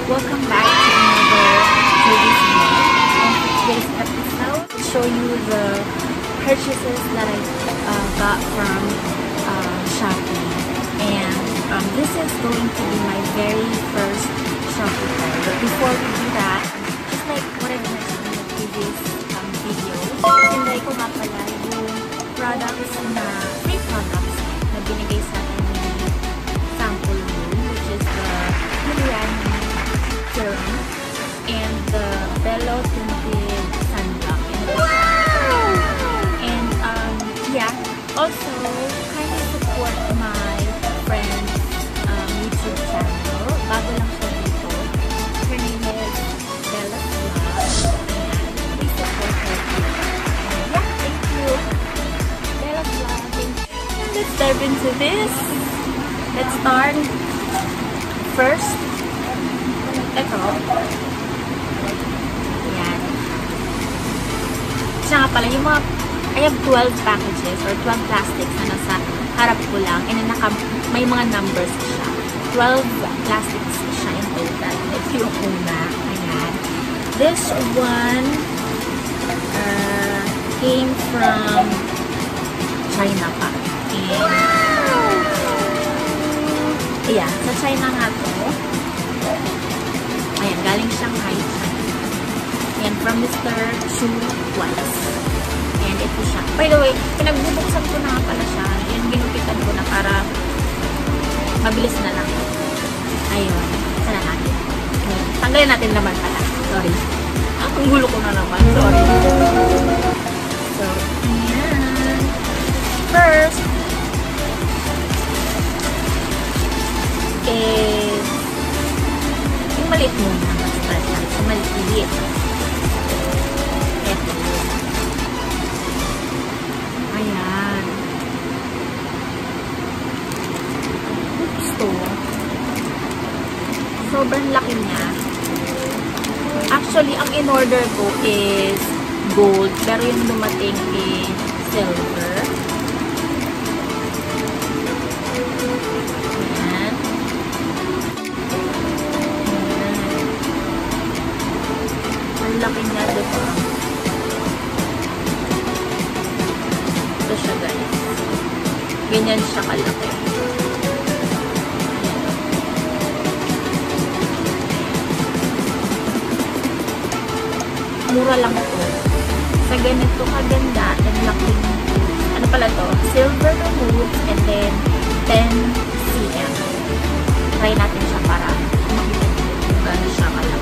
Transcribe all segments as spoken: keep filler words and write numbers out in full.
Welcome back to another Julie's vlog. And for today's episode, I'll show you the purchases that I uh, got from uh, Shopee. And um, this is going to be my very first Shopee haul. But before we do that, just like what I mentioned in the previous um, video, sinday ko nga pala yung products na, free products na binigay sa akin ni Sample Room, which is the Giuliani Serum and the Bello Tinted Sunblock. Wow! And um, yeah, also kind of support my friend's um, YouTube channel. Bago lang siya dito. Her name is Bella's Vlog. And please support her too. And yeah, thank you. Bella's Vlog. And let's dive into this. Let's start first. Ito. Ayan. Siya nga pala, yung mga, I have twelve packages or twelve plastics na nasa harap ko lang. And naka, may mga numbers siya. twelve plastics siya in total. Ito yung una. Ayan. This one uh, came from China pa. And, ayan, sa China nga to. Ayan, galing Shanghai, China. Ayan, from Mister Chu Weiss. Ayan, ito siya. By the way, pinagbubuksan ko na nga pala siya. Ayan, ginupitan ko na para mabilis na lang. Ayun, sana natin. Ayan, tanggalin natin naman pala. Sorry. Ah, ang gulo ko na naman. Sorry. So, ayan. First, is yung maliit muna. Mas lang. So, maliit. Ito. Ayan. Gusto. Sobrang laki niya. Actually, ang in-order ko is gold. Pero yung dumating is silver. Laki niya, diba? Ito siya, guys. Ganyan siya kalaki. Mura lang ito. Sa ganito kaganda, and laki. Ano pala to? Silver remove and then ten centimeters. Try natin siya para makita kung gano'n siya kalaki.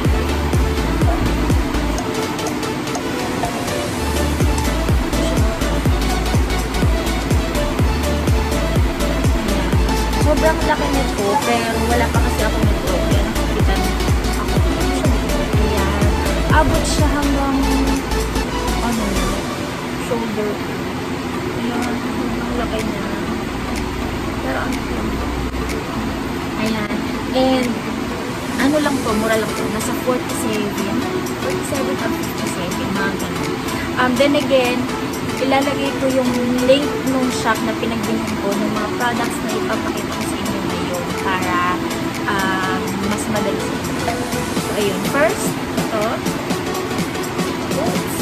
Sobrang laki nito, pero wala pa kasi ako nito. Kaya nakikita ako. Ayan. Abot siya hanggang ano, shoulder. Ayan. Ang laki niya. Pero ano lang. Ayan. And ano lang to, mura lang to. Nasa forty-seven. forty-seven or fifty-seven. Mga ganun. Um, then again, ilalagay ko yung link nung shop na pinagbilhan ko ng mga products na ipapakita ko sa inyo ngayon para um, mas madali sa inyo. So, ayun. First, ito. Oops.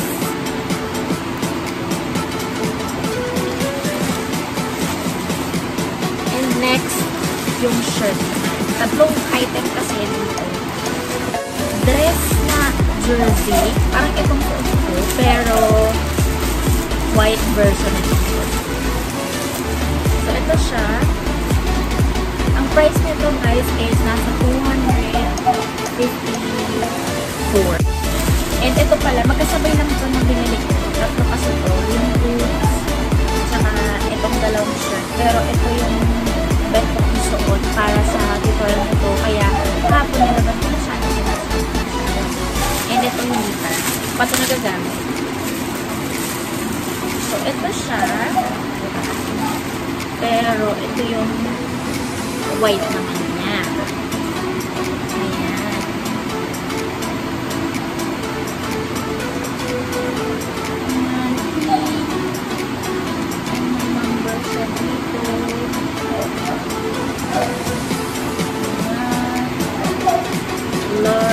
And next, yung shirt. Tatlong item kasi dito. Dress na jersey. Parang itong suot ko, pero white version nito. So, ito siya. Ang price nito, guys, is nasa two hundred fifty-four. And ito pala, magkasabay lang ito ng binili ko. Tatlo kasi ito, yung boots, tsaka itong dalawang shirt. Pero ito yung bet ko kong suot para sa tutorial nito. Kaya, hapon nilabas ko na siya. And ito yung litar. Pato nagagamit. So, ito siya. Pero, ito yung white naman niya. Ayan. Ayan. Ang number siya dito. Ayan. Love.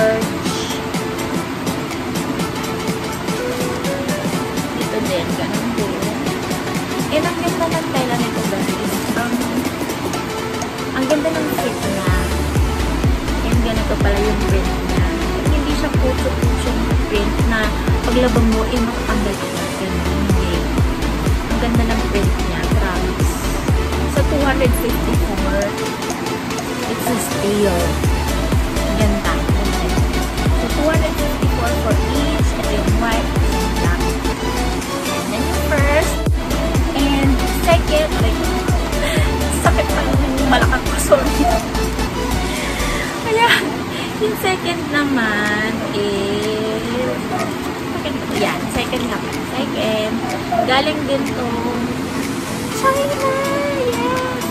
paglabang mo, eh, matatanggal ka. Ganun, hindi. Ang ganda ng print niya, promise. Sa two fifty-four, it's a steal. Ganda. So, two fifty-four for each. Ito yung white, yung black. And then yung first. And second, like, sakit pa yung malakang ko, sorry. Kaya, yung second naman is, second, yan, second naman. Second, galing din tong China, yes!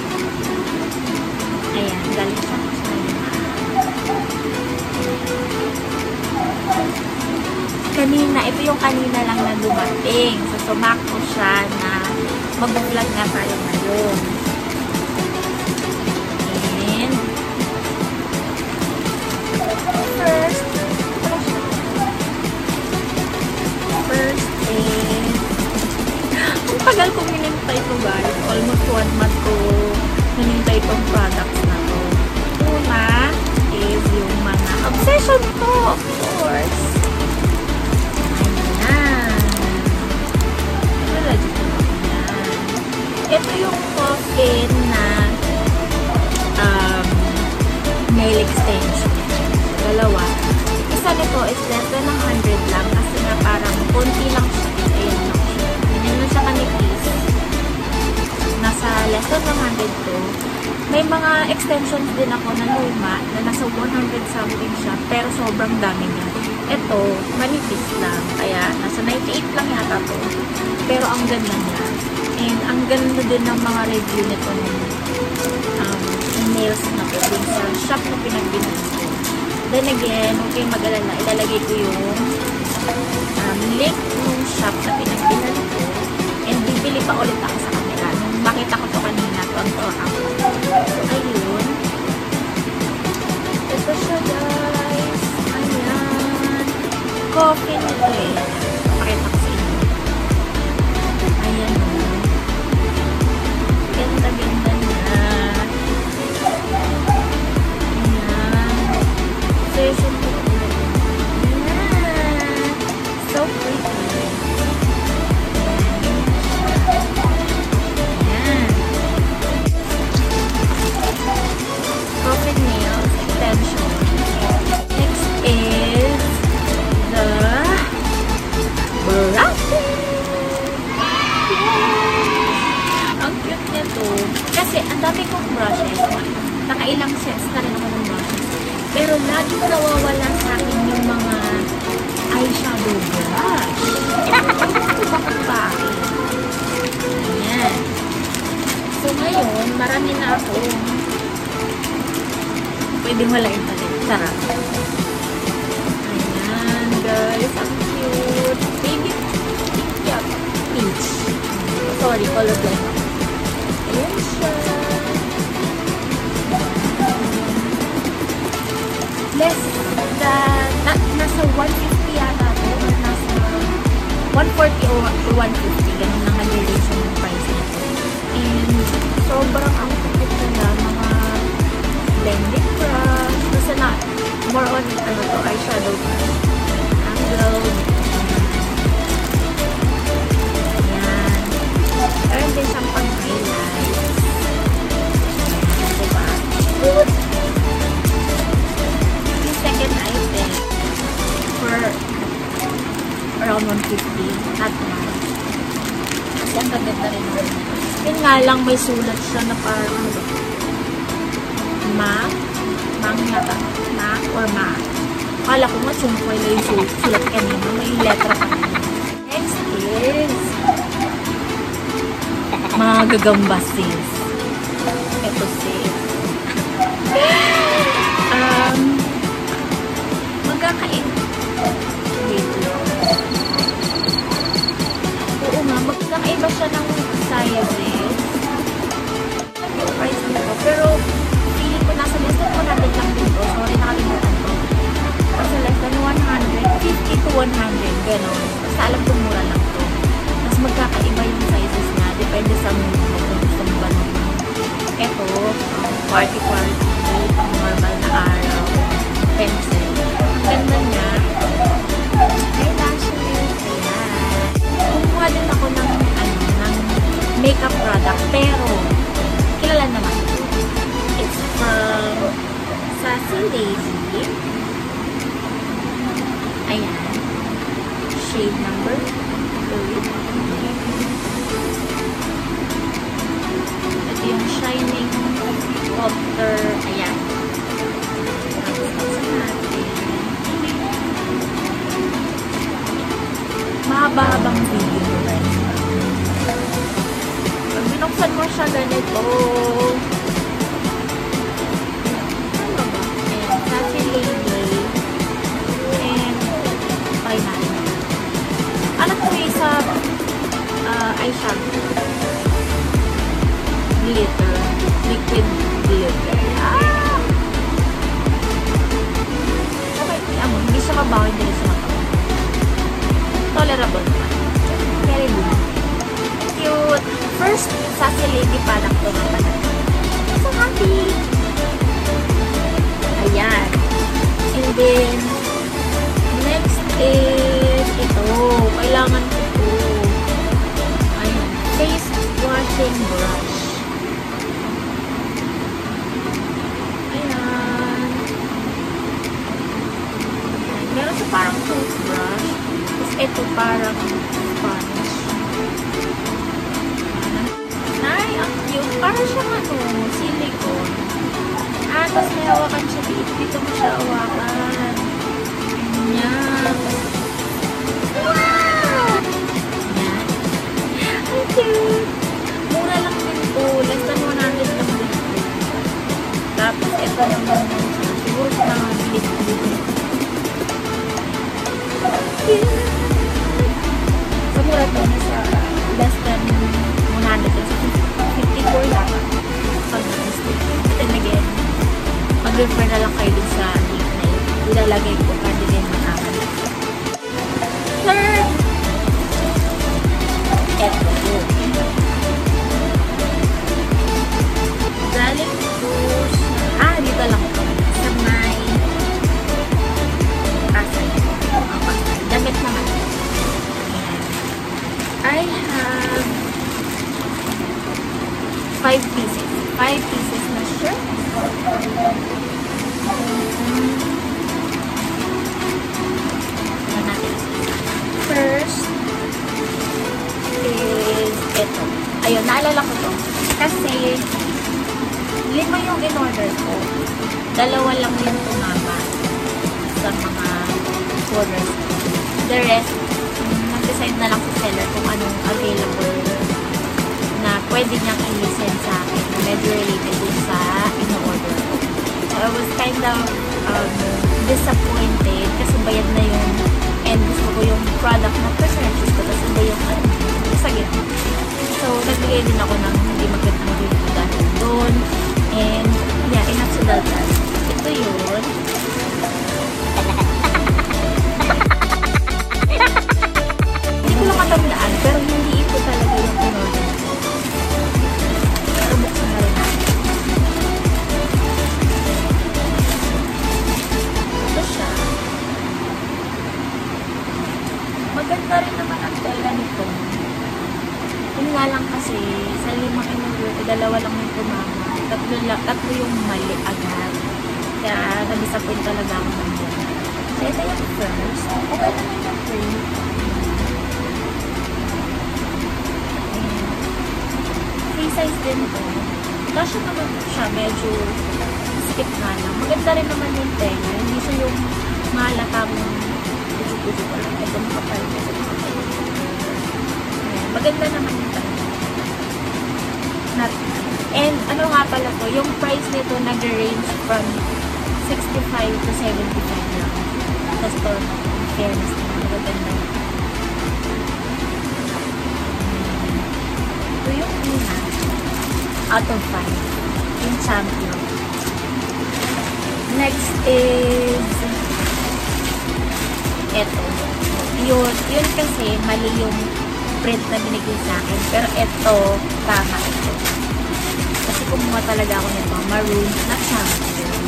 Ayan, galing sa China. Kanina, ito yung kanina lang na dumating. So, sumakto siya na mag-vlog nga tayo ngayon. And, first, first is, ang tagal kong hinintay ito guys. Almost one month ko hinintay itong products na to. Una is yung mga obsession ko, of course. Ito yung coffin na um, nail extension. Dalawa. Isa nito is less than one hundred lang kasi nga parang konti lang siya. Ayan lang siya. Ganyan lang siya kanipis. Nasa less than one hundred to. May mga extensions din ako na luma na nasa one hundred something siya pero sobrang dami niya. Ito, manipis lang. Kaya nasa ninety-eight lang yata to. Pero ang ganda niya. And ang ganda din ng mga review nito ng um, nails na to dun sa shop na pinagbinan ko. Then again, huwag kayong mag-alala. Ilalagay ko yung um, link ng shop na pinagbinan ko. And bibili pa ulit ako sa kanila. Nung makita ko to kanina, tonto ako. So, ayun. Ito siya, guys. Ayan. Coffee nito eh. Pakita ko sa inyo. Ayan. Ganda-ganda niya. Ayan. Session ko ulit. Ayan. So pretty. Ayan. Coffin nails extension. Next is the brushing. Kasi, ang dami kong brushes. Nakailang sets na rin ako ng brushes. Pero, lagi ko nawawala sa akin yung mga eyeshadow brush. Ito ba kung bakit? Ayan. So, ngayon, marami na ako. Pwede walain pa rin. Sarap. Ayan, guys. Ang cute. Baby pink yan. Peach. Sorry, colorblind ako. Ayan siya. Less than, na, nasa one fifty yata to, or nasa one forty or one fifty. Ganun lang nag-relation yung price nito. And sobrang ang cute na mga blending brush. Basta na, more on, ano to, eyeshadow brush. Angle. Ayan. Meron din siyang pang-highlight. Diba? Good! Yung second item for around one fifty at much. Kasi ang gaganda rin naman. Yun nga lang, may sulat siya na parang Ma? Mang yata? Ma? Or Ma? Akala ko nga chungkoy na yung sulat, sulat kanina. May letra pa kanina. Next is mga gagamba sis. Ito sis. um, magkakain. Wait lang. Oo nga, magkakaiba siya ng sizes. Yung price nito. Pero, feeling ko nasa less than one hundred lang dito. Sorry, nakalimutan ko. Nasa less than one hundred, fifty to one hundred. Ganon. Basta alam ko mura lang to. Tapos magkakaiba yung sizes na. Depende sa mood mo kung gusto mo ba nung ito. mahaba-habang video. Pag binuksan mo siya ganito, ano ba? Ayan, Sassy Lady. And, try natin. Ano po yung sa uh, eyeshadow? Glitter. Liquid glitter. Ah! Okay, amo, hindi siya mabaho, hindi siya mabaho. Tolerable naman. Very good. Cute. First, Sassy Lady product to na pala. So happy! Ayan. And then, next is ito. Kailangan ko ito. Ayan. Face washing brush. Ayan. Meron siya parang toothbrush. Tapos ito parang sponge. Ay, ang cute. Parang siyang ano, silicone. Ah, tapos may hawakan siya dito. Dito mo siya hawakan. Ayan. Wow! Ayan. Ang cute. Mura lang din ito. Less than one hundred lang din ito. Tapos, ito naman yung siya. Siguro siya mga bilis dito. Cute. So, mura ito. Nasa less than one hundred. fifty-four lang. And again, mag-refer na lang kayo dun sa link na yun. Ilalagay ko para din makakali. Third, eto. Galing ko sa, ah, dito lang ito. Sa may kasal. Damit naman. I have five pieces. Five pieces na shirt. First is ito. Ayun, naalala ko to. Kasi lima yung in-order ko. Dalawa lang yung tumama sa mga orders. The rest, nag-decide na lang sa seller kung anong available na pwede niyang i-listen sa akin na medyo related din sa in-order ko. So, I was kind of um, disappointed kasi bayad na yung and gusto ko yung product na personal choice ko kasi ba yung ano, sagit. So, nagbigay din ako ng hindi magandang review dahil doon. And, yeah, enough to that. Ito yun. Hindi ko lang matandaan, pero hindi ito talaga yung in-order. Pero buksan na rin natin. Ito siya. Maganda rin naman ang tela nito. Yun nga lang kasi, sa limang in-order, dalawa lang yung tumama. Tatlo, tatlo yung mali agad. Kaya, na-disappoint talaga ako ng yun. So, ito yung first. Okay naman yung print. Free size din to. Kasya naman siya, medyo skip nga lang. Maganda rin naman yung tela. Hindi siya yung mahalatang puso-puso ko lang. Ito makapal. Maganda naman yung tela. Not And, ano nga pala to, yung price nito nag-range from sixty-five to seventy-five lang. Sa store, fairness na, magaganda. Ito yung una, out of five, yung champion. Next is, eto. Yun, yun kasi, mali yung print na binigay sa akin. Pero eto, tama ito. Kasi kumuha talaga ako nito, maroon na champion.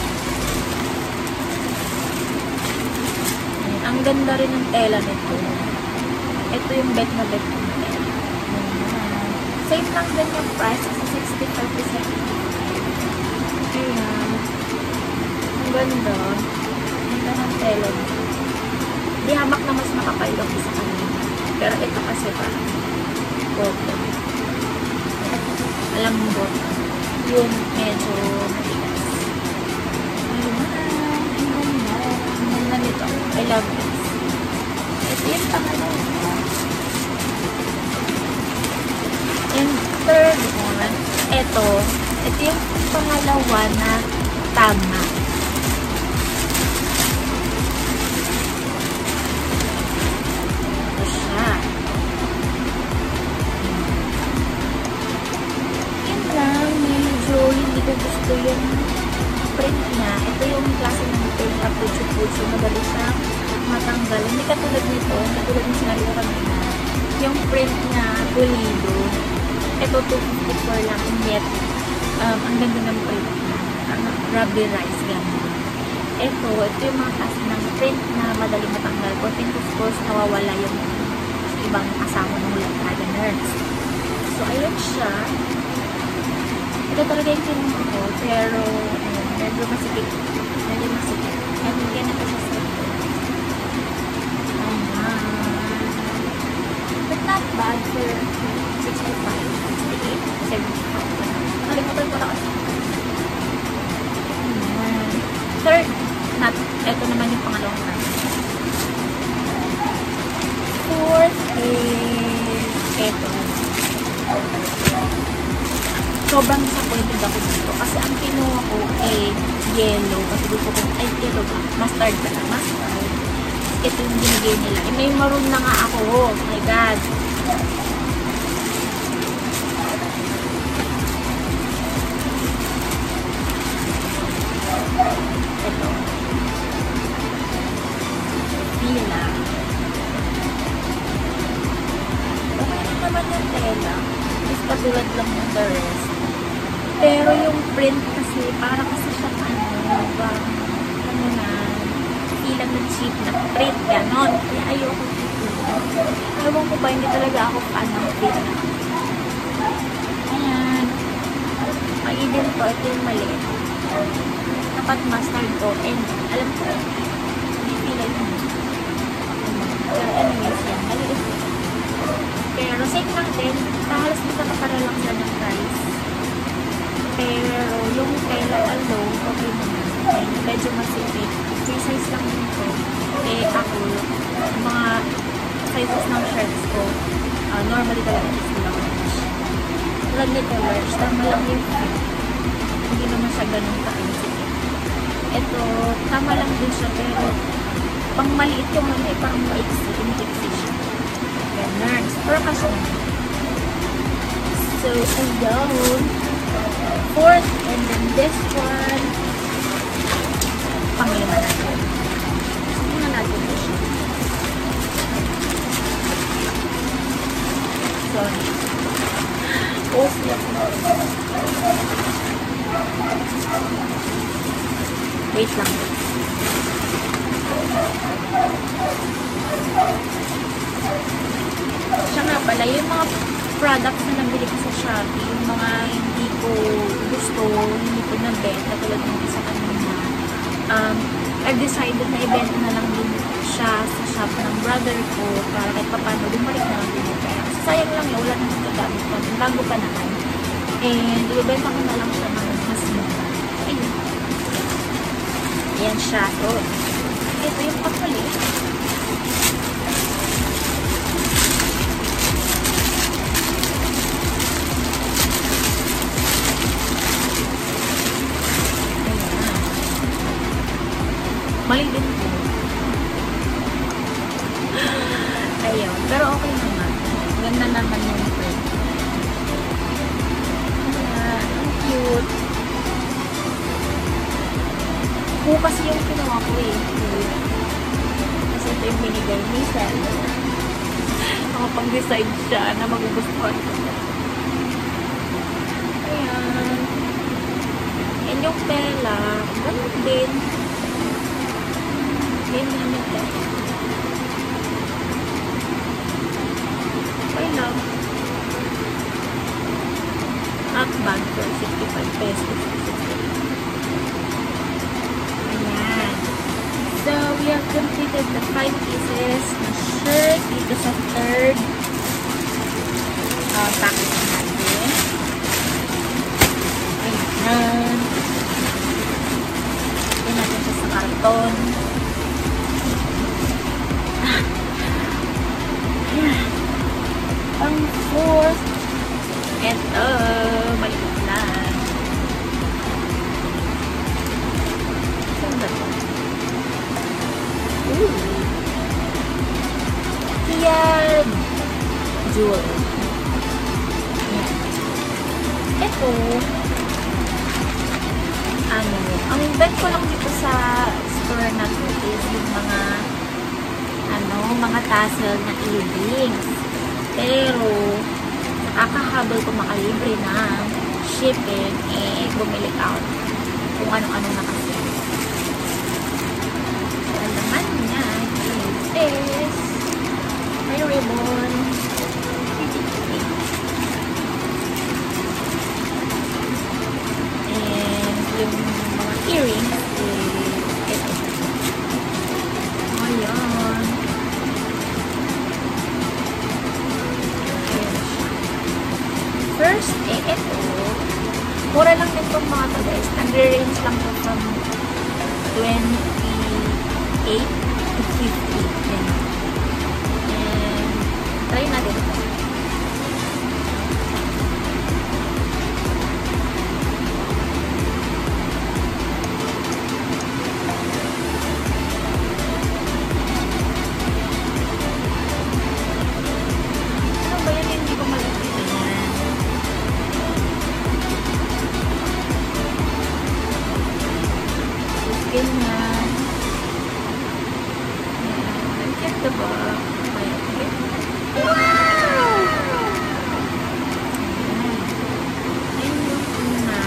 Ayan, ang ganda rin ng tela nito. Ito yung bet na bet ng tela. Same lang din yung price sa sixty-five percent. Ayan. Ang ganda. Ang ganda ng tela nito. Di hamak na mas makapal yung isa kanina. Pero ito kasi parang cotton. Alam mo, yung medyo matigas. Ayan. Ang ganda. Ang ganda nito. I love this. Ito yung pangalan. ito, ito yung pangalawa na tama. Ito siya. Yun lang, medyo hindi ko gusto yung print niya. Ito yung klase ng print na putso-putso. Madali siyang matanggal. Hindi katulad nito, katulad ng sinabi ko kanina. Yung print niya, pulido. Ito, two fifty-four lang. And yet, um, ang ganda ng print niya. Ang rubberized, gano'n. Ito, ito yung mga klase ng print na madali matanggal. But then, of course, nawawala yung ibang kasama ng letters. So, ayun siya. Ito talaga yung kinuha ko. Pero, ayun, medyo masikip. Medyo masikip. And ganito siya sa ito. Ayan. But not bad for sixty-five, sixty-eight, seventy-five. Nalimutan ko na kasi. Ayan. Third, not, ito naman yung pangalawang time. Fourth is ito. Sobrang disappointed ako dito. Kasi ang kinuha ko ay yellow. Kasi gusto ko, ay yellow ba? Mustard ba na? Mustard. Ito yung binigay nila. Eh, may maroon na nga ako. Oh my God. Ito. Pila. Okay naman yung tela. Is patulad lang ng the rest. Pero yung print kasi, para kasi siya ano, ba, ano na, ilang na cheap na print, ganon. Kaya ayoko dito. Ewan ko ba, hindi talaga ako fan ng print na. Ayan. Maiden to, ito yung mali. Dapat mustard ko. And, alam ko, hindi pila yun. Pero anyways, yan. Maliit yun. Pero same lang din. Halos magkakapara lang siya ng price. Pero yung tela alone, okay naman. And medyo masipit. Free size lang dito. Eh ako, mga sizes ng shirts ko, uh, normally talaga is large. Tulad nito large, tama lang yung fit. Hindi naman siya ganun ka-insipit. Ito, tama lang din siya, pero pang maliit yung ano eh, parang maiksi, iniksi siya. Ganun. Pero kasi so, ayun. Fourth, and then this one. Panglima natin. Tingnan natin ito siya. Sorry. Post niya. Wait lang. Siya nga pala, yung mga products na nabili ko sa Shopee, yung mga hindi ko gusto, hindi ko nabenta, tulad ng isa kanina, um, I've decided na ibenta na lang din siya sa shop ng brother ko para kahit paano bumalik na lang din yung pera. So, sayang lang yun, wala nang gagamit ko. Bago pa naman. And, ibenta ko na lang siya ng mas mura. Ayun. Ayan siya. So, ito yung pakuli. Mali din po. Ayun. Pero okay naman. Ganda naman yung print. Ayan. Ang cute. Po kasi yung kinuha ko eh. Kasi ito yung binigay ni seller. Nakapag-decide siya na magugustuhan ko. Ayan. And yung tela, ganun din. Game namin tayo. Okay lang. Not bad for sixty-five pesos. Ayan. So, we have completed the five pieces na shirt dito sa third uh, package natin. Ayan. Ayan natin siya sa karton. Ang fourth, eto, maliit lang. jewel. Yan. Ito, ano, ang bet ko lang dito sa store na to is yung mga, ano, mga tassel na earrings. Pero, nakakahabol ko makalibre ng shipping, eh, bumili out kung ano-ano na kasi. So, ang naman niya is may ribbon. And yung mga earrings is ito. Ayan. First, eh, ito. Mura lang nitong mga to guys. Nag-range lang to from twenty-eight to fifty. Yan. And, try natin ito. Ano ba yan? Hindi ko malapit na yan. Ganyan. Ayan. Ang cute diba? Ayan. Wow! Ayan yung una.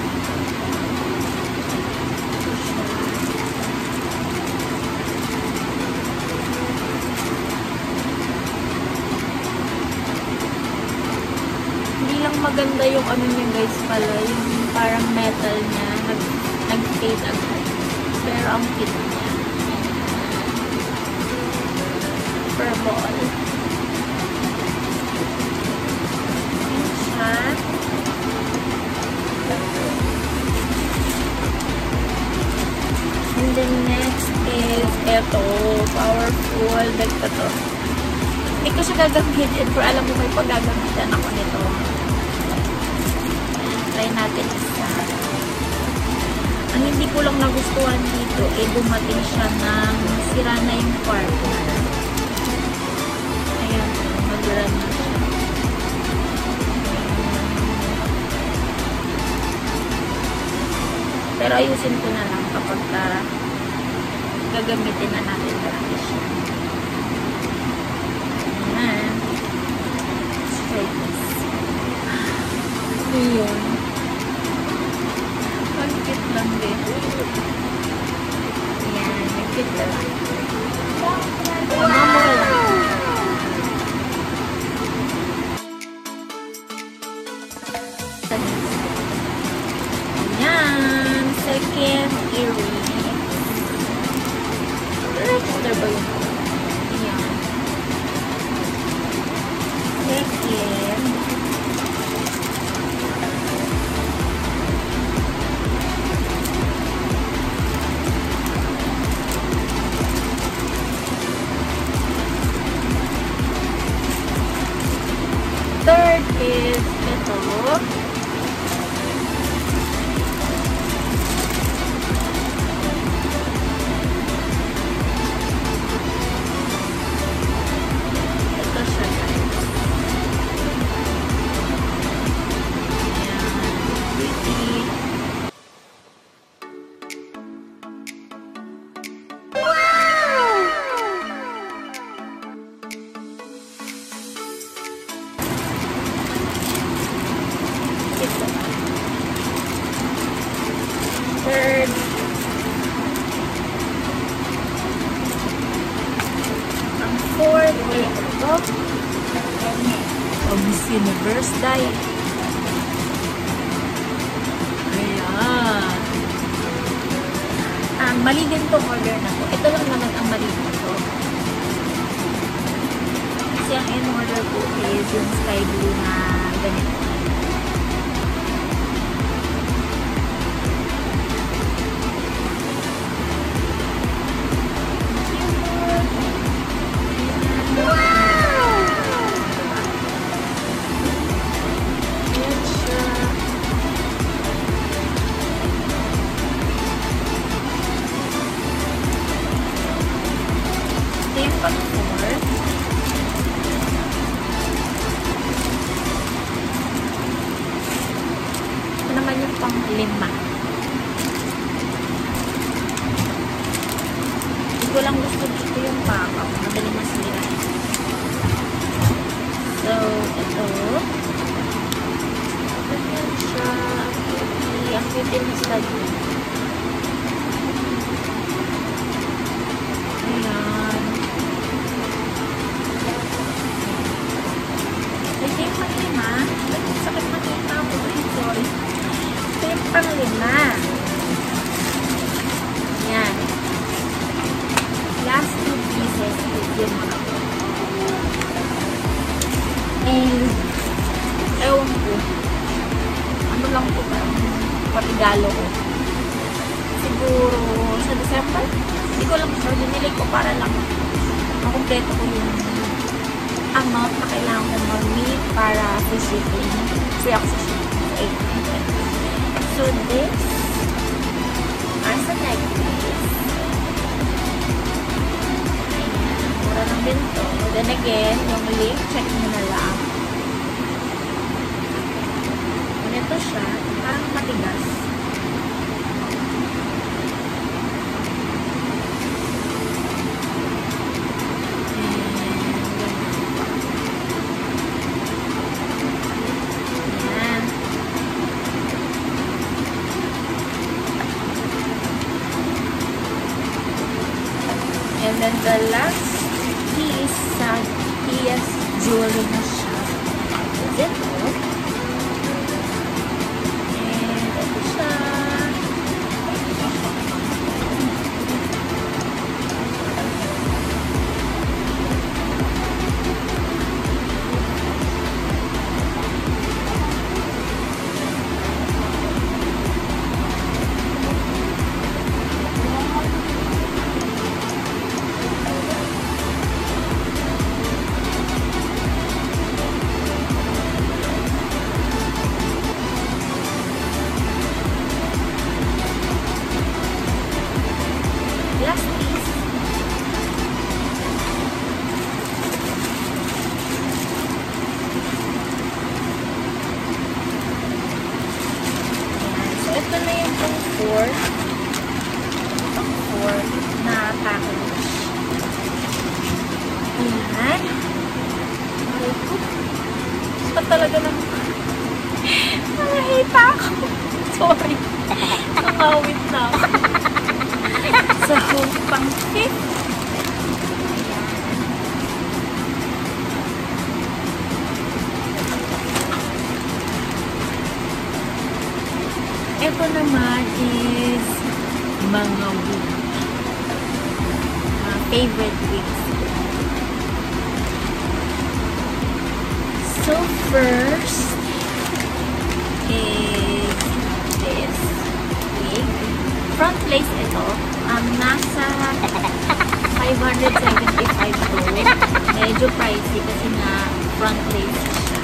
Hindi lang maganda yung ano niya guys pala. Yung parang metal niya. Nag-fade agad. Pero ang cute niya. Purple. Ayan siya. And then next is eto. Powerful. Dagta to. Hindi ko siya gagamitin. Pero alam mo may paggagamitan ako nito. Ayan, try natin isa. Ang hindi ko lang nagustuhan dito, eh dumating siya ng sira na yung partner. Ayan, mag-run na siya. Pero ayusin ko na lang kapag ka gagamitin na natin talaga siya. Ayan. Let's try this. Ayan. Nag-fit lang din. Ayan, nag-fit na lang. Mamura lang. Ayan, second earring. Register ba yun? Ayan. Second. Third is ito. Ito siya guys. Ayan. Pretty. Third. Ang fourth ay ito. Ang Miss Universe Diet. Ayan. Um, mali din itong order na to. Ito lang naman ang mali nito. Kasi ang in-order ko is yung sky blue na ganito. lima. Hindi ko lang gusto dito yung pakaw. Madali masira. So, ito. Ganyan siya. Ang cute din sa study. Ayan. Ito yung panglima. Ito sakit makita ako. Sorry. Ito yung panglima. Ayan. Last two pieces is yung mga ko. And, ewan ko. Ano lang po ba? Patigalo ko. Siguro, sa December? Hindi ko lang sure. Dinili ko para lang makumpleto ko yung amount na kailangan ko mag-meet para sa shipping. Free ako sa shipping. eight hundred. So, this as a necklace. Mura lang din to. Then again, yung link, check nyo na lang. Ganito siya. Parang matigas. And then the last piece sa T S jewelry na siya. Is it? And ito siya. Last piece. So, ito na yung pang four. Pang four na package. Ayan. Aray ko. Ito talaga naman. Nakahita ako. Sorry. Nakawit na ako. So, pang fifth. Ito naman is mga wig. Uh, favorite wigs. So, first is this wig. Front lace ito. Um, nasa five hundred seventy-five to. Medyo pricey kasi na front lace siya.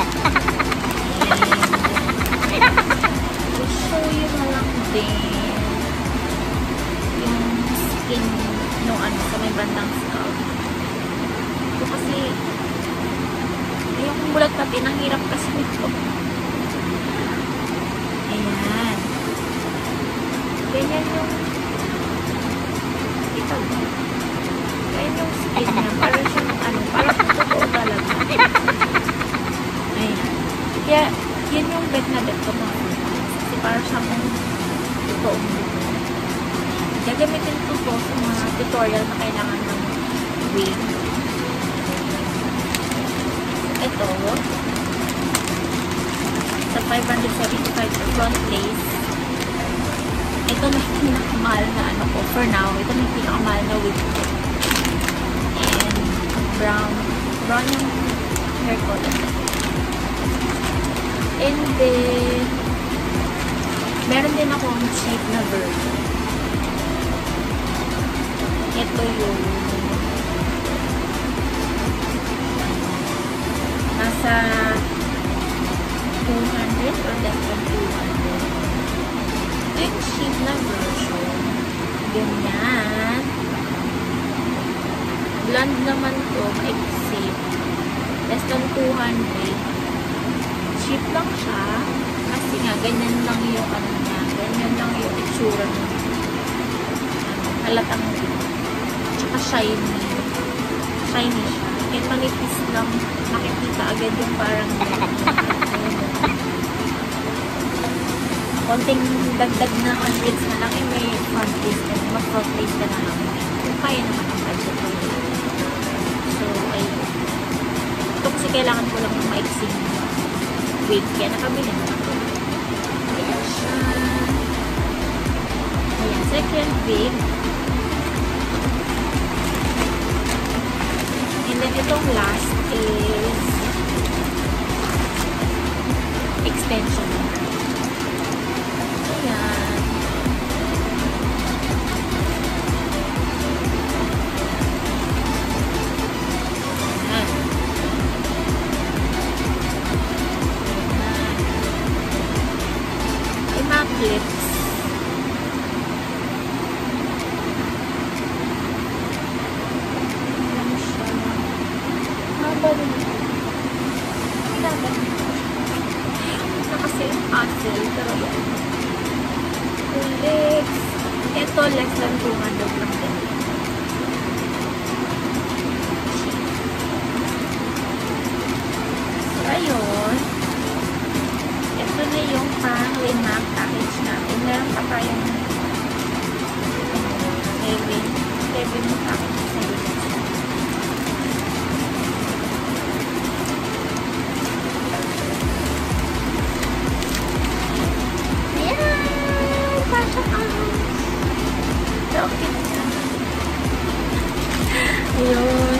And I'll show you na lang din yung skin no ano sa may bandang scalp. Ito kasi yung bulat natin, ang hirap kasi nito. Ayan. Ganyan yung ito. Ganyan yung skin niya. Parang siyang ano, parang totoo talaga. Ayan. Kaya, yan yung bet na bet ko mga kasi parang siyang totoong dito. Gagamitin ko po sa mga tutorial na kailangan ng wig. Ito, sa five hundred seventy-five front lace. Ito na yung pinakamahal na ano ko for now. Ito na yung pinakamahal na wig ko. And brown. Brown yung hair color. And then, meron din akong cheap na version. Ito yung nasa two hundred or less than two hundred. Ito yung cheap na version. Ganyan. Blonde naman to, maiksi. Less than two hundred. Cheap lang siya. Kasi nga, ganyan lang yung ano niya. Ganyan lang yung itsura niya. Halatang tsaka shiny. Shiny siya. Kahit manipis lang, makikita agad yung parang konting dagdag na hundreds na lang, eh, may front face ka, mag-front face ka na lang. Kaya naman ang budget ko. So, ayun. Ito kasi kailangan ko lang yung maiksing wig. Kaya nakabili na ako. Ayan siya. Ayan, second wig. And then itong last is extension. Ayan. Ayan. Ay, matte lips. Ayan siya. Haba rin. Haba rin. Ito kasi yung hassle. Pero yan. Lips. Ito, less than two hundred lang din. So, ayun. Ito na yung pang-lima package natin. Meron pa tayong seven. Seven na package sa lips. Ayun.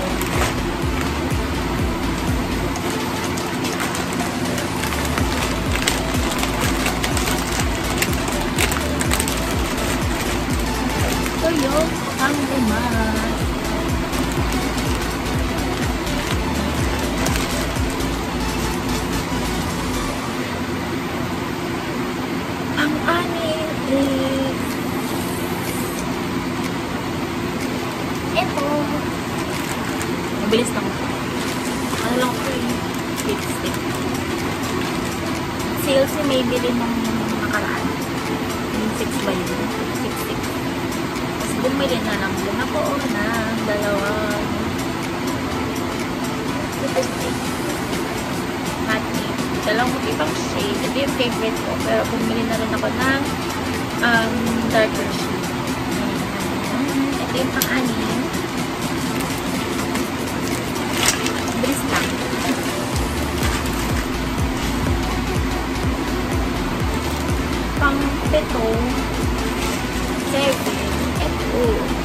Ito yung ang lima. Ang anim is ito. Mabilis lang ito. Ano lang ito yung lipstick. Sales yung may bili ng nakaraan. Yung six by yun. six six. Tapos bumili na lang din ako ng dalawang lipstick. Matte. Dalawang ibang shade. Ito yung favorite ko. Pero bumili na rin ako ng um, darker shade. Ito yung pang-anim. Bilis lang. Pang-pito. Seven. Ito.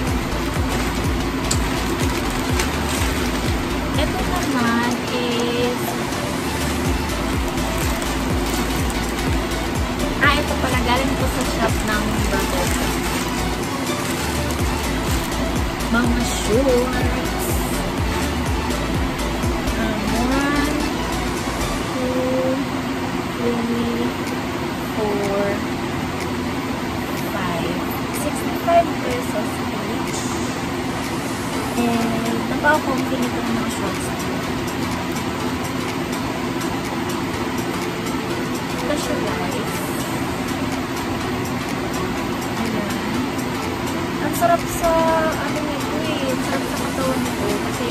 Ito naman is ah, ito pala. Galing ko sa shop ng brother. Mga shorts. Um, one, two, three, four, five. sixty-five pesos each. And napaka-comfy nito ng mga shorts. Ito siya, guys. Ayan. Ang sarap sa ano nito eh. Ang sarap sa katawan nito. Kasi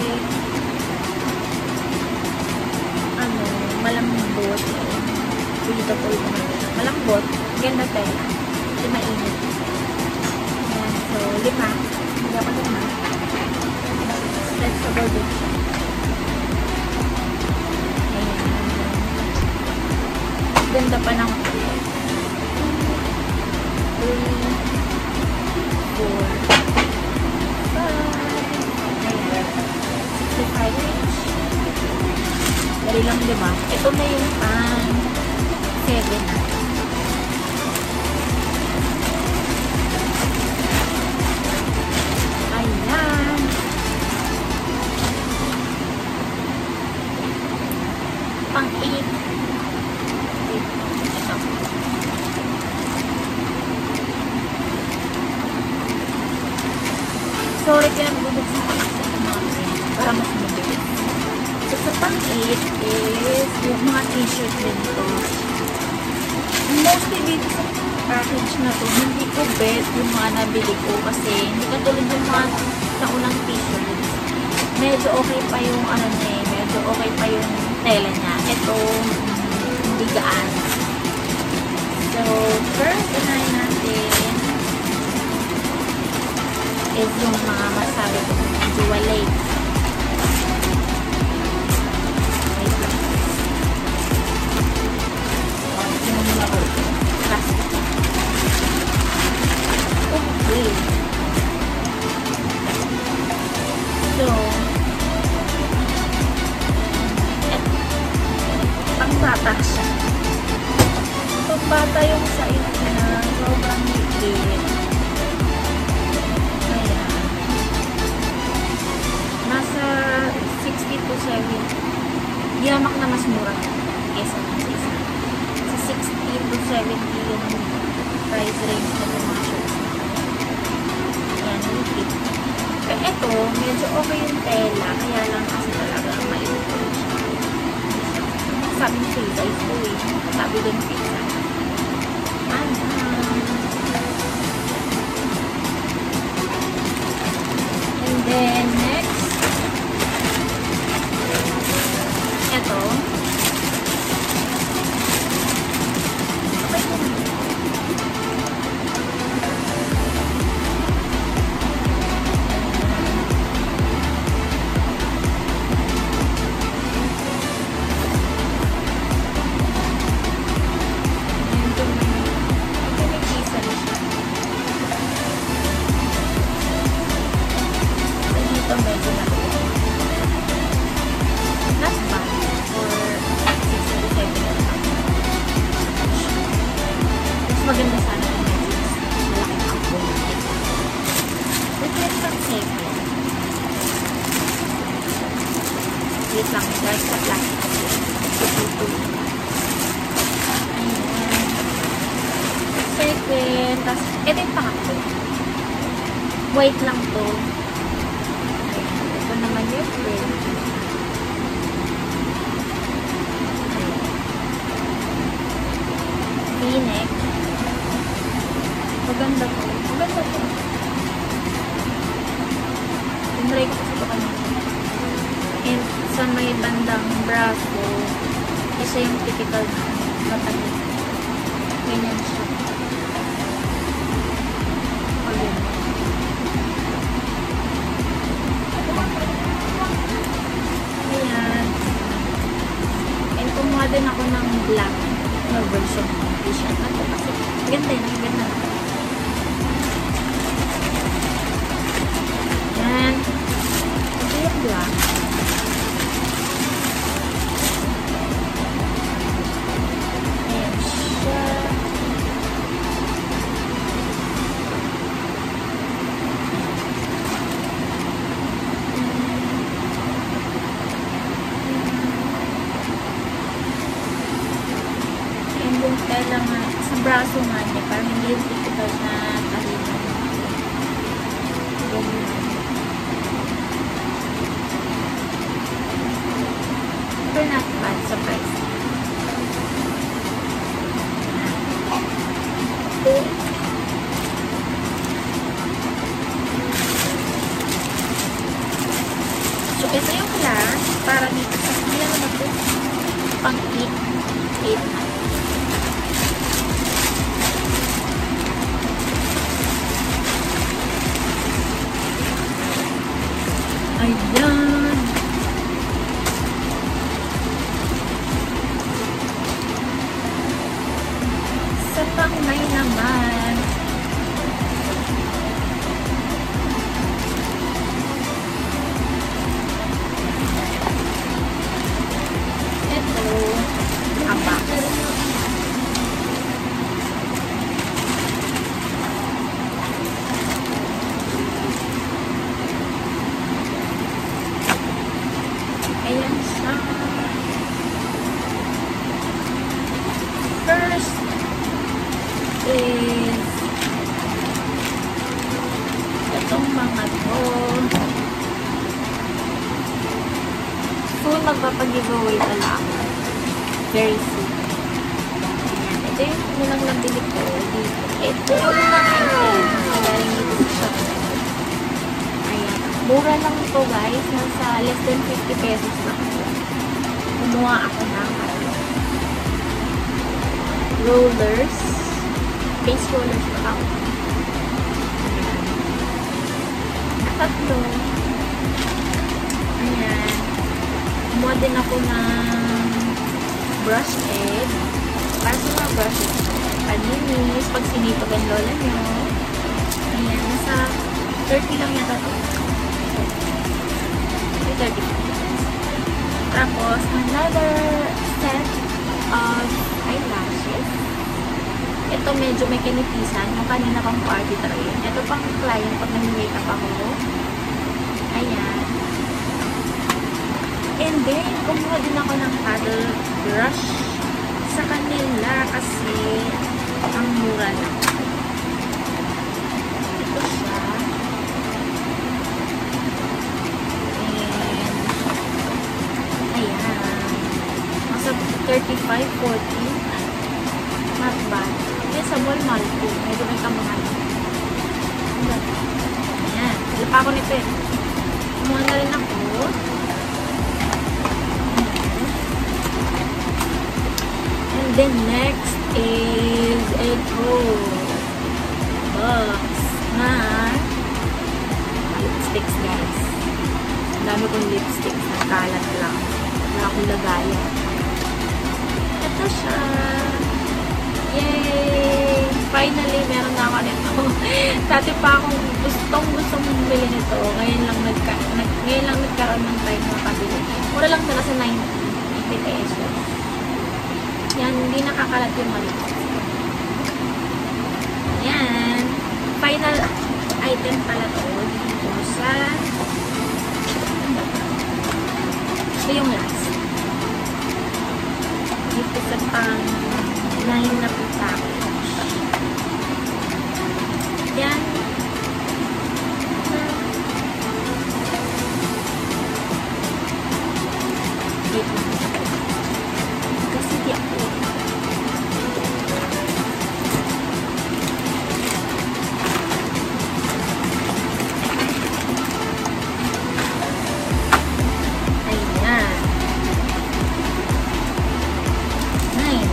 ano, malambot. Breathable naman. Malambot. Ganda tayo. Hindi mainit. Ayan. So, lima. Hindi ako lima. Let's cover din siya. Ayan. Ganda pa ng kulay. Three. Four. sixty-five inch. Dali lang, diba? Ito na yung pang seven na. Ayan. Pang eight. Sorry kaya bubuksan ko sa natin para mas mabilis. So, sa pang eight is yung mga t-shirt din ito. Mostly dito sa package na to, hindi ko bet yung mga nabili ko kasi hindi katulad yung mga sa unang t-shirts. Medyo okay pa yung ano niya eh, medyo okay pa yung tela niya. Ito, hindi gaan. So, first, unahin natin is yung mga masabi ko, dual lace. Okay. So, eto. Pang-bata siya. Pang-bata yung size na sobrang liit. Ayan. Nasa sixty to seventy. Yamak na mas mura kesa ng isa. Sa sixty to seventy yung price range na mga shirts. Ayan, liit. Pero ito, medyo okay yung tela. Kaya lang kasi talaga maliit ko siya. Sabi ni Pizza is to eh. Sabi din Pizza. Ano? And then, next. Ito. Okay po. Maganda sana yung medyo malaking ako. Wait lang second. Wait lang, guys, sa plastic. Ayan. Second. Tapos, ito yung pangatlo. White lang to. Ayan. Ito naman yung print. V-neck. Maganda po. Maganda po. Tinry ko kasi ito kanina. And sa may bandang braso, isa yung typical na matagit. Ganyan siya. Ayan. Ayan. And kumuha din ako ng black na version ng t-shirt na ito kasi ganda yun. Ganda na. Ayan. Ito yung black. Ayan siya. And yung tela nga, sa braso nga niya, parang hindi yung typical na kahina. Ganyan. Pero not bad sa price. Okay. So, ito yung class para dito sa kaya naman ito pang eight. eight na. Ayan. Sa pangmay naman. Ito. Apak. Ayan siya. First is itong mga to. Soon magpapag-giveaway pala ako. Very soon. Ayan. Ito ito yung unang nabili ko dito. Ito yung unang item na galing dito sa shop. Ayan. Mura lang ito guys. Nasa less than fifty pesos lang. Kumuha ako ng rollers. Face rollers pa ako. Ayan. Tatlo. Ayan. Kumuha din ako ng brush egg. Para sa mga brush egg. Paninis. Pag sinipag ang lola nyo. Ayan. Nasa thirty lang yata ito. thirty. Tapos, another set of eyelashes. Ito medyo may kinitisan. Yung kanina pang party train. Ito pang client pag nag-makeup ako. Ayan. And then, kumuha din ako ng paddle brush sa kanila kasi ang mura lang. Ito siya. And, ayan. Nasa thirty-five, forty. Not bad. Yan sa mall mall po. Medyo may kamahal. Ayan. Wala pa ako nito eh. Kumuha na rin ako. And then next is ito. Box na lipsticks guys. Ang dami kong lipsticks. Nagkalat lang. Wala akong lagayan. Ito siya. Yay! Finally, meron na ako nito. Dati pa akong gustong gustong bumili nito. Ngayon lang, nagka, nag, ngayon lang nagkaroon ng time na kabili. Mura lang sila sa ninety pesos. Yan, hindi nakakalat yung mali. Yan. Final item pala to. Dito sa ito yung last. Dito sa pang nine na po package. Yan. Dito. Kasi di ako. Ayan. Nine.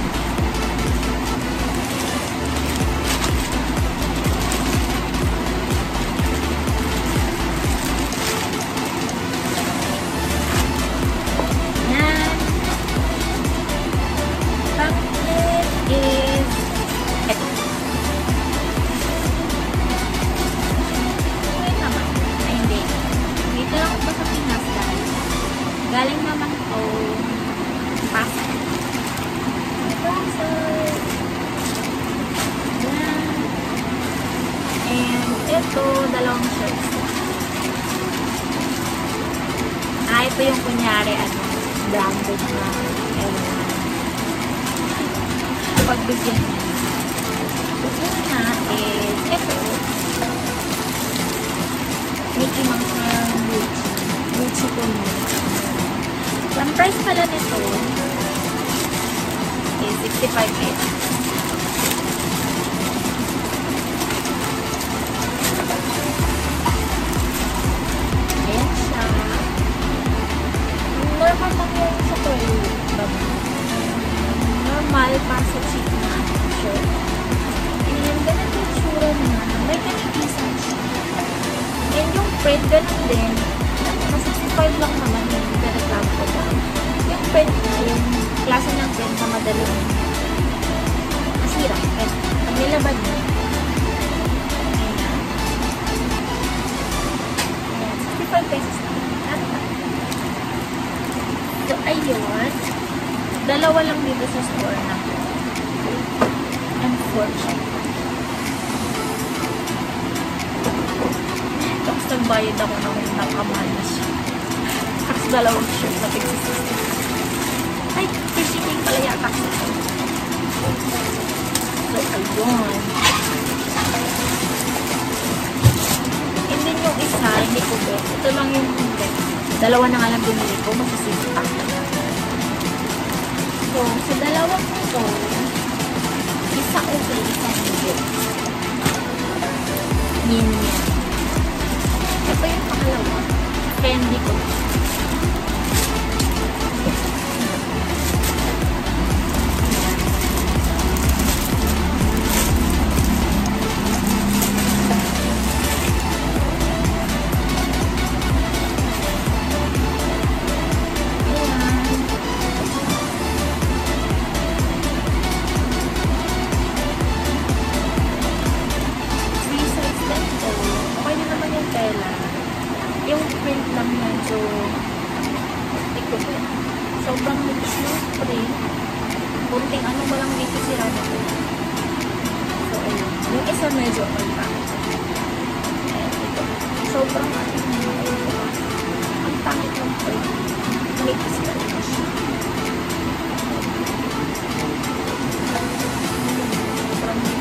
Galing naman ito pasta. Pasta. Yan. And ito, dalawang shirts. Ah, ito yung kunyari, ano, branded na. Ayan. Pagbigyan niya. Pagbigyan niya is ito. Mickey Mouse na Gucci. Gucci po niya. Ang price pala nito is sixty-five pesos. Ayan siya. Normal lang yan sa toilet. Normal pa sa cheap na shirt. And ganun yung tsura niya. May kanitisan siya. And yung print, ganun din. Nasa sixty-five lang naman yun. Reklamo ko ba? Yung print na, yung klase ng print na madaling masira. At pag nilabad na, ayan. Ayan, sixty-five pesos na. So, ayun. Dalawa lang dito sa store na. Unfortunately. Tapos nagbayad ako ng nakamahal na siya. Tapos dalawang shirt na tig-sixty. Ay, shipping pala yata. So, ayun. And then yung isa, hindi ko bet. Ito lang yung bet. Dalawa na nga lang binili ko. Masisista. So, sa dalawang ito, Isa okay, isa hindi. Yin yan. Ito yung pangalawa. Fendi ko. Yung print lang medyo ikot. Sobrang mix yung print. Kunting ano ba lang dito si Rana ko. So, ayun. Yung isa medyo okay pa. Ayan, ito. Sobrang ano. Ang pangit ng print. Mix talaga siya. Sobrang mix.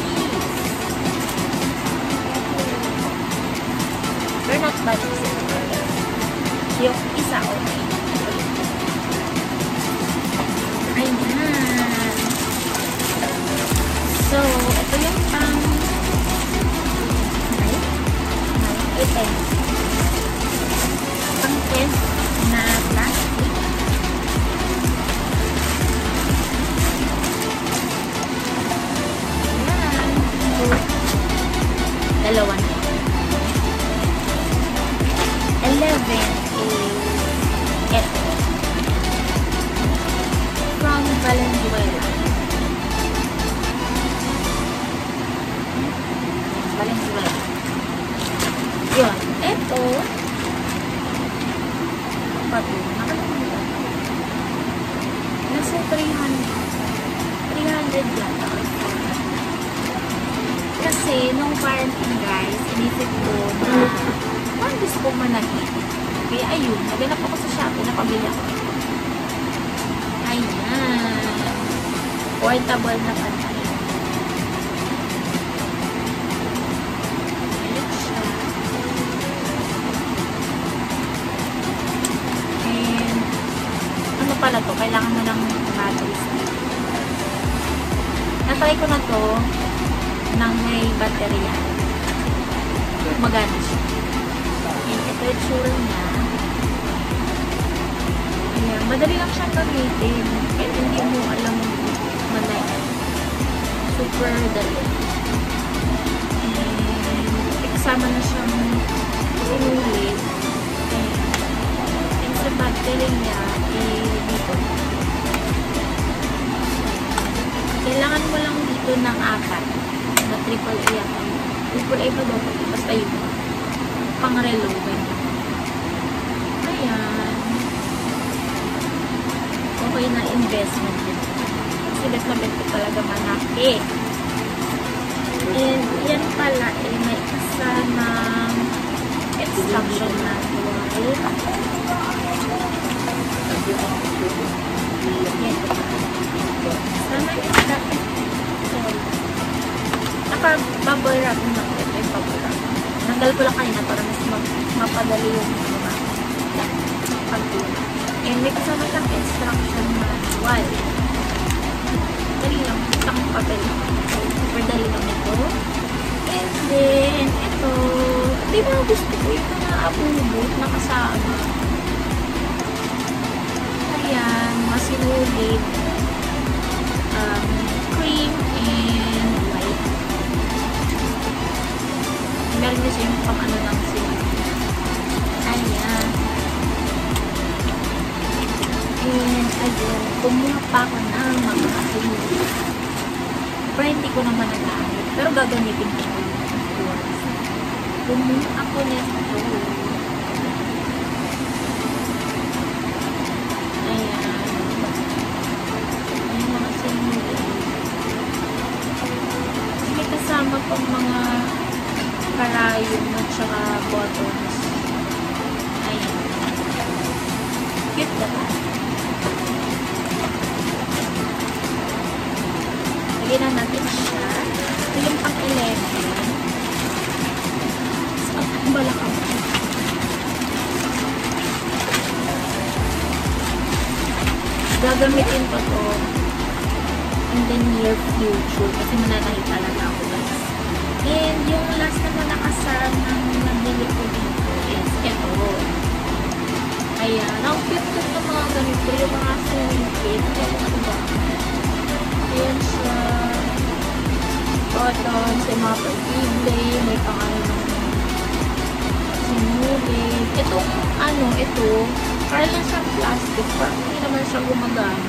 Pero not bad. Yung isa, okay. Ayan. So, ito yung pang nine, ten. Pang ten na plastic. Ayan. Dalawa na. eleven is ito. From Valenzuela. Valenzuela. Yun. Ito. Pati. Nakalimutan. Nasa three hundred. three hundred yata. Kasi, nung quarantine guys, inisip ko na ang gusto kong manahin. Kaya ayun, naganap ako sa Shopee, napabili ako. Ayan. Portable na panay. Ayan siya. And, ano pala to? Kailangan mo ng batteries. Natry ko na to ng may baterya. Magana siya. Ito yung tsura niya. Ayan. Madali lang siyang gamitin. Kahit hindi mo alam malay. Super dali. And kasama na siyang ulit. And sa battery niya, eh, dito. Kailangan mo lang dito ng apat. Na triple A ako. Triple A pa daw. Basta yun. Pang-relo. Ayan. Okay na investment din. Kasi bet na bet ko talaga manaki. And yan pala eh, may isa ng instruction manual. Yan. Sana yung dapat. Naka-bubble wrap na. Ito yung bubble wrap. Nanggal ko lang kanina para mas mapadali yung pagtula. And may kasama siyang instruction manual. Dali lang. Isang papel. Super dali lang ito. And then, ito. Ito yung mga gusto ko. Yung mga abubot na kasama. Ayan. Mga sinulit. Um, cream and white. Meron niya siya yung pang ano lang sila. Ayan. And again, kumuha pa ako ng mga sinulit. Pero hindi ko naman nag-aayos. Pero gagamitin ko yung words. Kumuha ako nito. Ayan. Ayan mga sinulit. May kasama pang mga karayom at saka buttons. Ayan. Cute diba? Lagyan na natin siya. Ito yung pang eleven. So, ang balakang. Gagamitin ko to. in the near future kasi mananahi talaga ako guys. And yung last na nakasama ng nabili ko dito is ito. Ayan. Ang cute ko ng mga ganito. Yung mga swimming kit. Ayan ano ba? Ayan siya. Cotton. Sa mga pag-iblay. May pang-ano ng sinulit. Itong ano, ito. Parang lang siyang plastic. Parang hindi naman siya gumagano.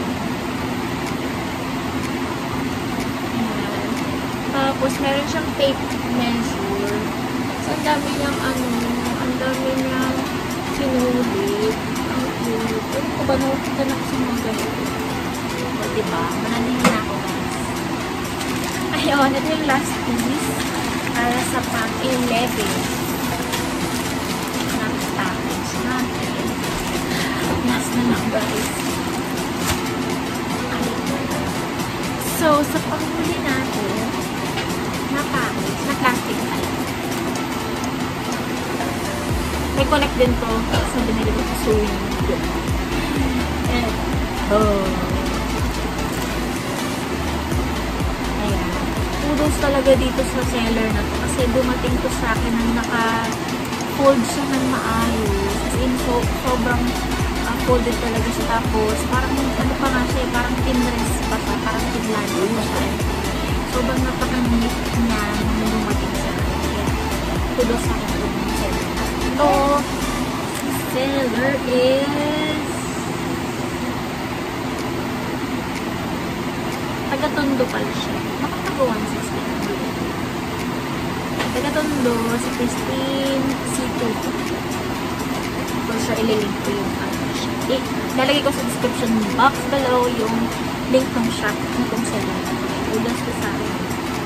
Ayan. Tapos, meron siyang tape measure. So, ang dami niyang ano, ang dami niyang sinulit. Ang cute. Ano ko ba nakakita na ko sa mga ganito? O, diba? Mananahin na ako guys. Ayun, ito yung last piece para sa pang eleven. Package natin. Last na lang guys. So, sa panghuli natin, na package, na plastic type. May connect din to sa binili ko sa sewing. And, oh. Ayan. Kudos talaga dito sa seller na to kasi dumating to sa akin ng naka-fold siya ng maayos. As in, so, sobrang uh, folded talaga siya. Tapos, parang, ano pa nga siya, parang pinrest pa siya, parang pinlado pa siya. Sobrang napaka-neat niya nung dumating sa akin. Kaya, kudos sa akin itong seller. Ito, seller is taga-Tondo pala siya. Bakit taga-one sixty? Taga-Tondo, si Christine C two. For sure, ililink ko yung ano siya. Eh, lalagay ko sa description box below yung link ng shop nitong seller. Ulas ko sa akin.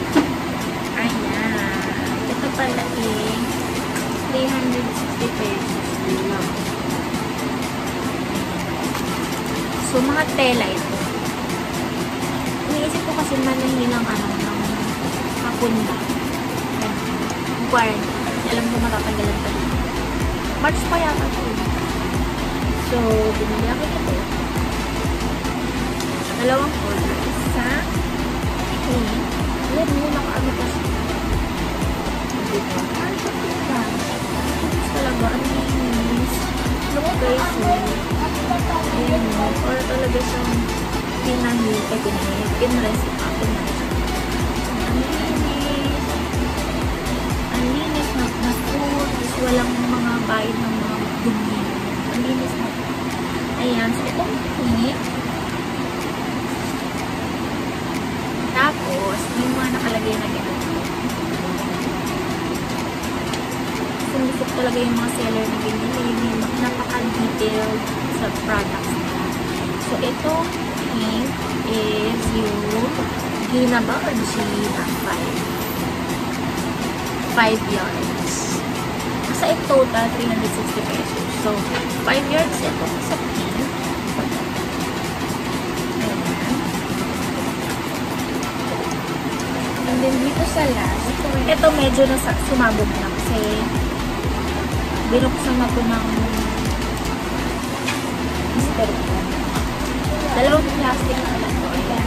Ayan. Ito pala eh, three hundred sixty pesos lang. So, mga tela ito. Iniisip ko kasi manahin ng ano, ng kapunda. Yung quarantine. Alam ko matatanggalan pa dito. March pa yata ito. So, binili ako ito. Dalawang order. Isa. Okay. Alam mo, naka-ano pa siya. Dito. Ay, ito. Talaga, ang linis. Look guys, ayan mo, or talaga siyang pinahil, eh pinahil, pinrest pa, pinrest. Ang linis, ang linis na na food, is walang mga bayad ng mga dumi. Ang linis na po. Ayan, so itong pink. Tapos, yung mga nakalagay na ganito. Sumisip talaga yung mga seller na ganyan. Napaka-detailed sa products nila. So, ito pink is yung Gina ba or Gina five. five yards. Nasa in total, three hundred sixty pesos. So, five yards ito sa pink. Ayan. And then, dito sa last, ito medyo nasa sumabog na kasi binuksan na po ng mister ko. Dalawang plastic na lang po. Ayan.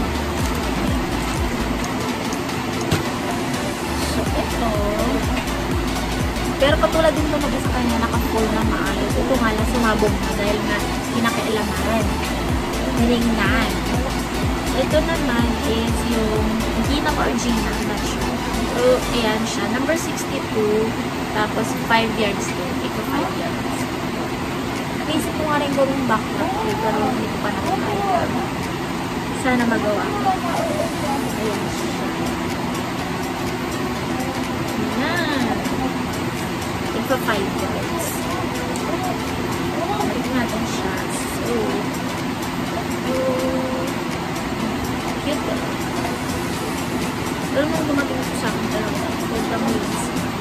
So, ito. Pero katulad din ito na sa kanya, naka-full na maayos. Ito nga lang sumabog na dahil nga pinakailaman. Niringnan. Ito naman is yung Gina or Gina. I'm not sure. So, ayan siya. Number sixty-two. Tapos, five yards din. Ito, five yards. Naisip ko nga rin gawing backdrop eh, pero hindi ko pa nakakaya. Sana magawa. Ayan siya. Ayan. Ito, five yards. Balik natin siya. So, oh, cute eh. Pero nung dumating ito sa akin, talaga. Sobrang linis.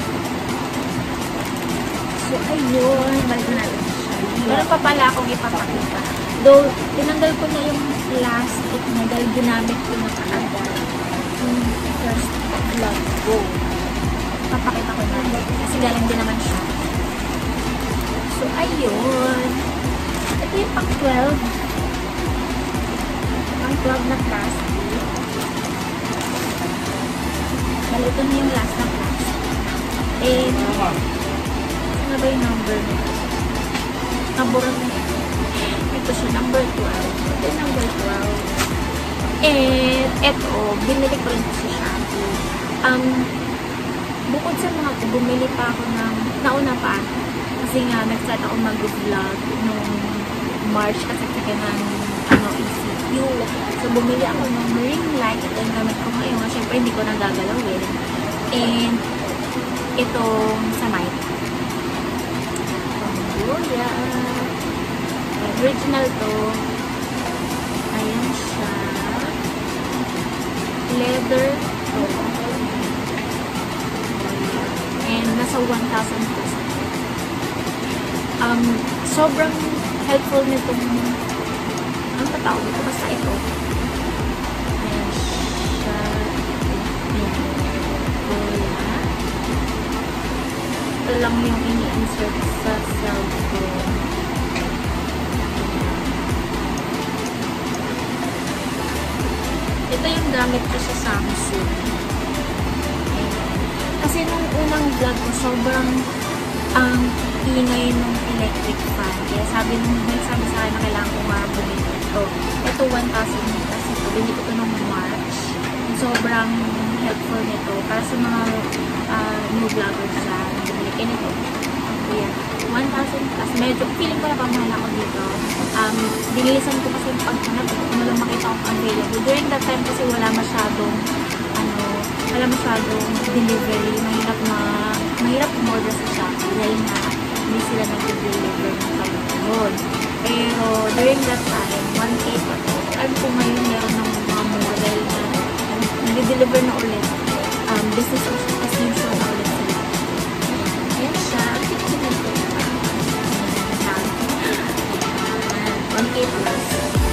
So, ayun. Balik na natin siya. Meron pa pala akong ipapakita. Though, tinanggal ko na yung plastic na dahil ginamit ko na kaagad yung first vlog ko. Papakita ko na. Kasi galing din naman siya. So, ayun. Ito yung pang twelve. Pang twelve na plastic. Bali, ito na yung last na class. And, ano ba yung number na? Nabura na yun. Ito siya, number twelve. Ito yung number twelve. And, eto, binili ko rin sa Shopee. Um, bukod sa mga ito, bumili pa ako ng, nauna pa, kasi nga, nag-start ako mag-vlog nung March, kasi kaya ng, ano, E C Q. So, bumili ako ng ring light. Ito yung gamit ko ngayon. Siyempre, hindi ko nagagalawin. And, itong sa night. Oh, yeah. Original to. Ayan siya. Leather to. And nasa one thousand plus. Um, sobrang helpful nitong ang patawag ito. Basta ito. Ayan siya. Ayan. Oh, yeah. Ito lang yung ini-insert sa cellphone. Ito yung gamit ko sa Samsung. Kasi nung unang vlog ko, sobrang ang um, ingay ng electric fan. Kaya sabi nung nagsabi sa akin na kailangan ko nga bumili ito. Ito one thousand kasi ito. Bili ko ito nung March. Sobrang helpful nito. Para sa mga uh, new vloggers na bumili nito. Ayan. one thousand plus. Medyo feeling ko na pamahal ako dito. Um, dinilisan ko kasi yung paghanap. Kung walang makita akong available. During that time kasi wala masyadong ano, wala masyadong delivery. Mahirap na, mahirap umorder sa Shopee. Dahil na, hindi sila nag-deliver ng pagkakalon. Pero, during that time, one K pa to. Alam ko ngayon meron ng mga model na nag-deliver na ulit. Um, business as usual na ulit sila. Ayan siya. fifty na ito. one K plus.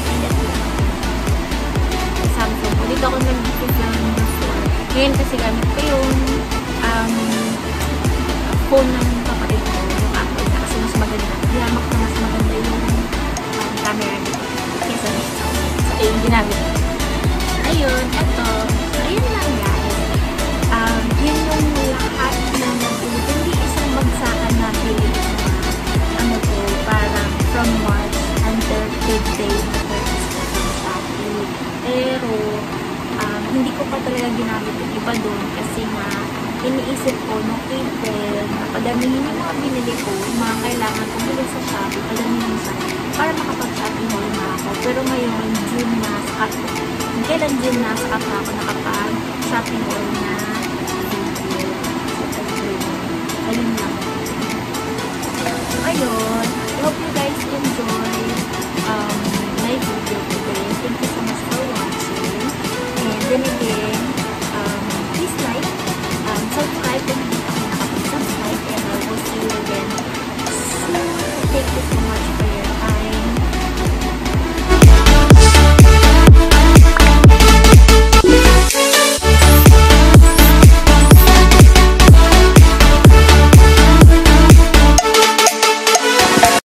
Samsung. Dito ako nag-give lang before. Ngayon kasi gamit ko yung um, phone ng kapatid ko, yung Apple na kasi mas maganda. Yamak na mas maganda yung um, camera dito. Kesa dito. So, ayun, ginamit ko. Ayun, eto. So, ayun lang guys. Um, yun yung lahat na nabili. Hindi isang bagsakan na bili na ano ko, parang from March until today na purchase ko sa Shopee. Pero, um, hindi ko pa talaga ginamit yung iba doon kasi nga, iniisip ko nung April, napadamihin yung mga binili ko, yung mga kailangan kong bilhin sa Shopee, padamihin sa para makapag-shopping haul na ako. Pero ngayon, June na, saka, kailan June na, saka pa ako nakapag-shopping haul na video. So, ayun lang. So, ayun. I hope you guys enjoy um, my video today. Thank you so much for watching. And then again, um, please like, um, subscribe kung hindi ako nakapag-subscribe, and I will see you again soon to take this